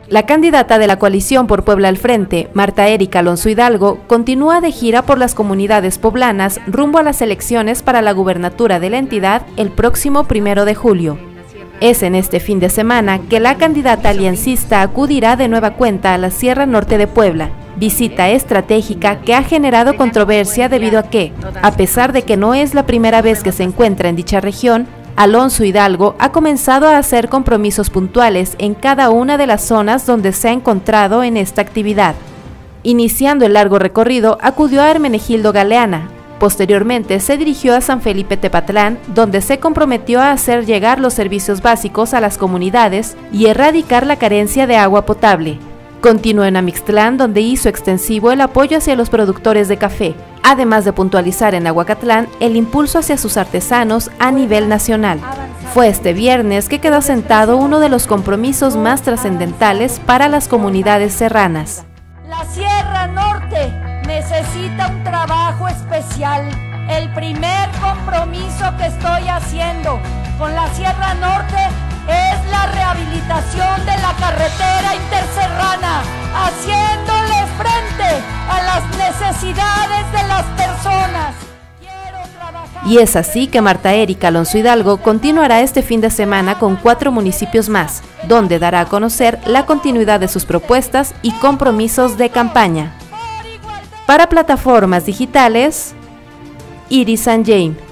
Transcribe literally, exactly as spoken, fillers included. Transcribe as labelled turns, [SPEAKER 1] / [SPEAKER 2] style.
[SPEAKER 1] La candidata de la coalición por Puebla al Frente, Marta Erika Alonso Hidalgo, continúa de gira por las comunidades poblanas rumbo a las elecciones para la gubernatura de la entidad el próximo primero de julio. Es en este fin de semana que la candidata aliancista acudirá de nueva cuenta a la Sierra Norte de Puebla, visita estratégica que ha generado controversia debido a que, a pesar de que no es la primera vez que se encuentra en dicha región, Alonso Hidalgo ha comenzado a hacer compromisos puntuales en cada una de las zonas donde se ha encontrado en esta actividad. Iniciando el largo recorrido, acudió a Hermenegildo Galeana. Posteriormente se dirigió a San Felipe Tepatlán, donde se comprometió a hacer llegar los servicios básicos a las comunidades y erradicar la carencia de agua potable. Continuó en Amixtlán, donde hizo extensivo el apoyo hacia los productores de café, además de puntualizar en Aguacatlán el impulso hacia sus artesanos a nivel nacional. Fue este viernes que quedó sentado uno de los compromisos más trascendentales para las comunidades serranas.
[SPEAKER 2] La Sierra Norte necesita un trabajo especial. El primer compromiso que estoy haciendo con la Sierra Norte es la rehabilitación de la carretera interserrana, haciéndole frente a las necesidades de las personas.
[SPEAKER 1] Y es así que Marta Erika Alonso Hidalgo continuará este fin de semana con cuatro municipios más, donde dará a conocer la continuidad de sus propuestas y compromisos de campaña. Para plataformas digitales, Iris Sanjay.